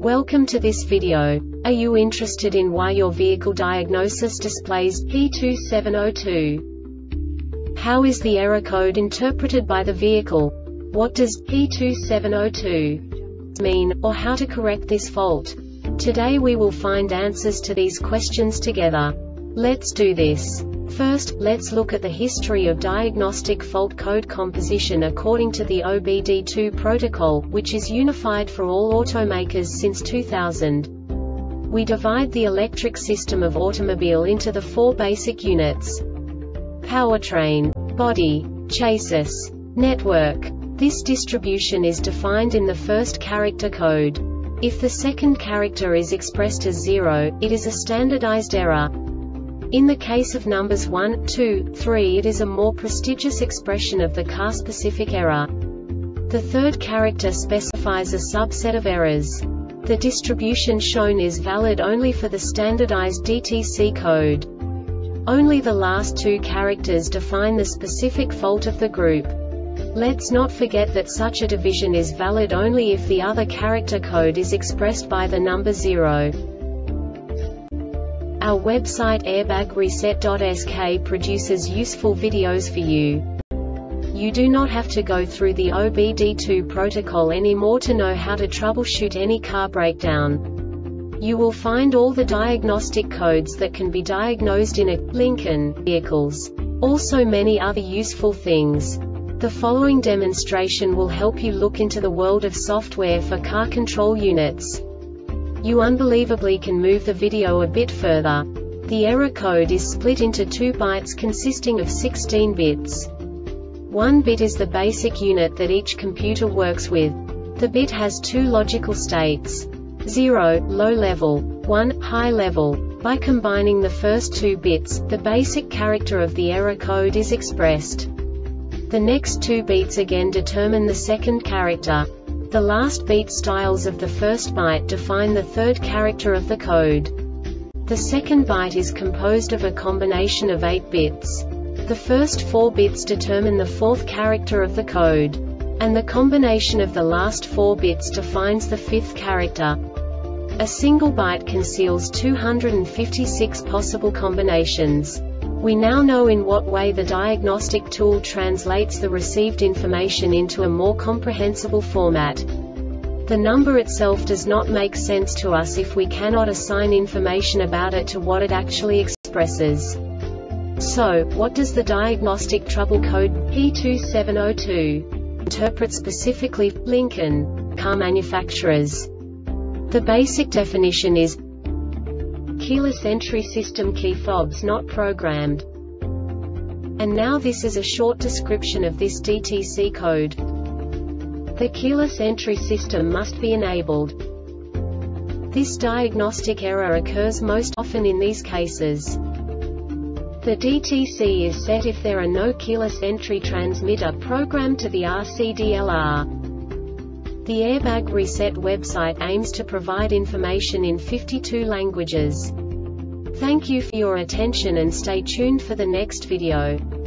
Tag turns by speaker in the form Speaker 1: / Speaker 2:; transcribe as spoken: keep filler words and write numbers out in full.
Speaker 1: Welcome to this video. Are you interested in why your vehicle diagnosis displays P two seven zero two? How is the error code interpreted by the vehicle? What does P two seven zero two mean, or how to correct this fault? Today we will find answers to these questions together. Let's do this. First, let's look at the history of diagnostic fault code composition according to the O B D two protocol, which is unified for all automakers since two thousand. We divide the electric system of automobile into the four basic units: powertrain, body, chassis, network. This distribution is defined in the first character code. If the second character is expressed as zero, it is a standardized error. In the case of numbers one, two, three, it is a more prestigious expression of the car-specific error. The third character specifies a subset of errors. The distribution shown is valid only for the standardized D T C code. Only the last two characters define the specific fault of the group. Let's not forget that such a division is valid only if the other character code is expressed by the number zero. Our website airbag reset dot S K produces useful videos for you. You do not have to go through the O B D two protocol anymore to know how to troubleshoot any car breakdown. You will find all the diagnostic codes that can be diagnosed in a Lincoln vehicles. Also many other useful things. The following demonstration will help you look into the world of software for car control units. You unbelievably can move the video a bit further. The error code is split into two bytes consisting of sixteen bits. One bit is the basic unit that each computer works with. The bit has two logical states: zero, low level, one, high level. By combining the first two bits, the basic character of the error code is expressed. The next two bits again determine the second character. The last beat styles of the first byte define the third character of the code. The second byte is composed of a combination of eight bits. The first four bits determine the fourth character of the code. And the combination of the last four bits defines the fifth character. A single byte conceals two hundred fifty-six possible combinations. We now know in what way the diagnostic tool translates the received information into a more comprehensible format. The number itself does not make sense to us if we cannot assign information about it to what it actually expresses. So, what does the diagnostic trouble code P two seven zero two interpret specifically for Lincoln car manufacturers? The basic definition is keyless entry system, key fobs not programmed. And now this is a short description of this D T C code. The keyless entry system must be enabled. This diagnostic error occurs most often in these cases. The D T C is set if there are no keyless entry transmitter programmed to the R C D L R. The Airbag Reset website aims to provide information in fifty-two languages. Thank you for your attention and stay tuned for the next video.